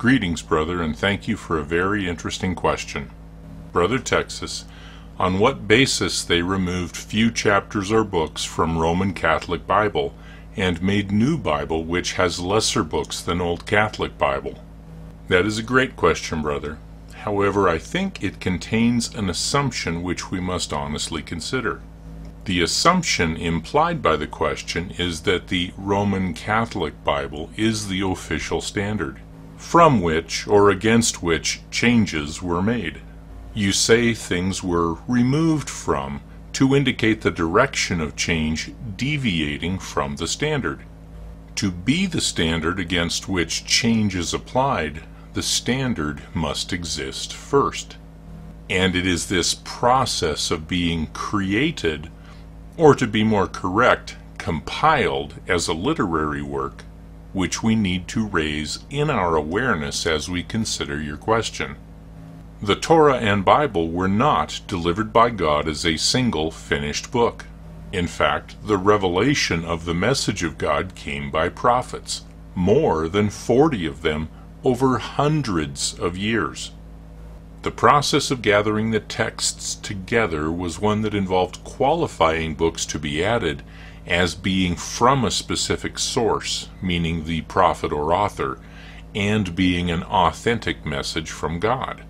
Greetings, brother, and thank you for a very interesting question. Brother Texas, on what basis they removed few chapters or books from Roman Catholic Bible and made New Bible which has lesser books than Old Catholic Bible? That is a great question, brother. However, I think it contains an assumption which we must honestly consider. The assumption implied by the question is that the Roman Catholic Bible is the official standard, from which or against which changes were made. You say things were removed from to indicate the direction of change deviating from the standard. To be the standard against which change is applied, the standard must exist first. And it is this process of being created, or to be more correct, compiled as a literary work, which we need to raise in our awareness as we consider your question. The Torah and Bible were not delivered by God as a single finished book. In fact, the revelation of the message of God came by prophets, more than 40 of them over hundreds of years. The process of gathering the texts together was one that involved qualifying books to be added as being from a specific source, meaning the prophet or author, and being an authentic message from God.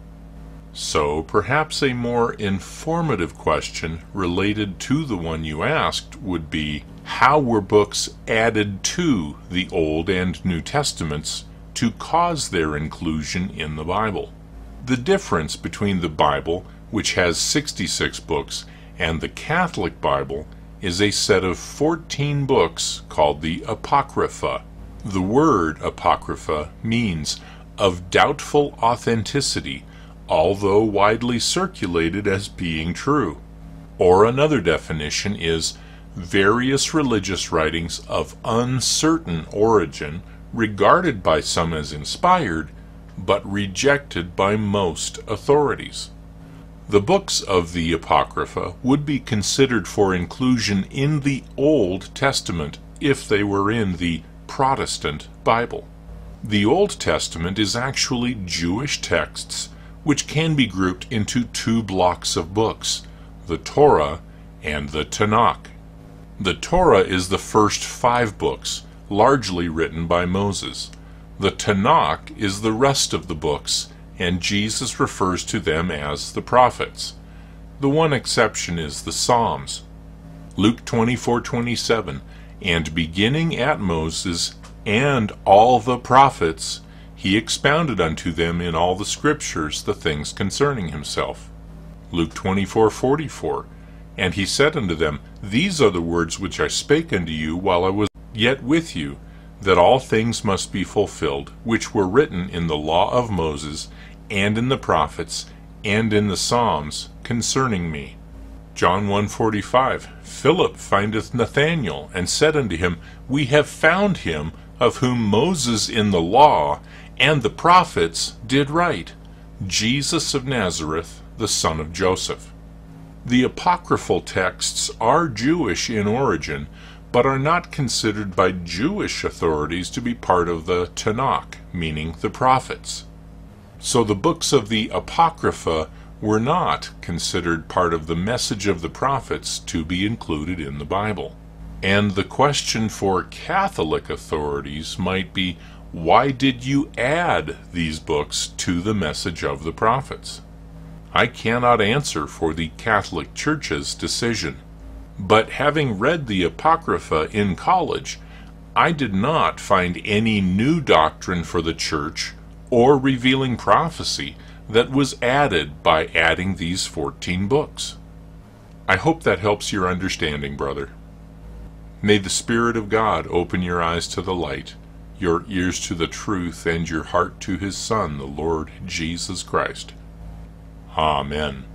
So, perhaps a more informative question related to the one you asked would be, how were books added to the Old and New Testaments to cause their inclusion in the Bible? The difference between the Bible, which has 66 books, and the Catholic Bible is a set of 14 books called the Apocrypha. The word Apocrypha means of doubtful authenticity, although widely circulated as being true. Or another definition is various religious writings of uncertain origin, regarded by some as inspired, but rejected by most authorities. The books of the Apocrypha would be considered for inclusion in the Old Testament if they were in the Protestant Bible. The Old Testament is actually Jewish texts which can be grouped into two blocks of books, the Torah and the Tanakh. The Torah is the first 5 books, largely written by Moses. The Tanakh is the rest of the books, and Jesus refers to them as the prophets. The one exception is the Psalms. Luke 24:27, and beginning at Moses and all the prophets, he expounded unto them in all the scriptures the things concerning himself. Luke 24:44, and he said unto them, These are the words which I spake unto you while I was yet with you, that all things must be fulfilled, which were written in the law of Moses, and in the prophets, and in the Psalms, concerning me. John 1:45, Philip findeth Nathanael, and said unto him, We have found him, of whom Moses in the law and the prophets did write, Jesus of Nazareth, the son of Joseph. The apocryphal texts are Jewish in origin, but are not considered by Jewish authorities to be part of the Tanakh, meaning the prophets. So the books of the Apocrypha were not considered part of the message of the prophets to be included in the Bible. And the question for Catholic authorities might be, why did you add these books to the message of the prophets? I cannot answer for the Catholic Church's decision. But having read the Apocrypha in college, I did not find any new doctrine for the Church or revealing prophecy that was added by adding these 14 books. I hope that helps your understanding, brother. May the Spirit of God open your eyes to the light, your ears to the truth, and your heart to His Son, the Lord Jesus Christ. Amen.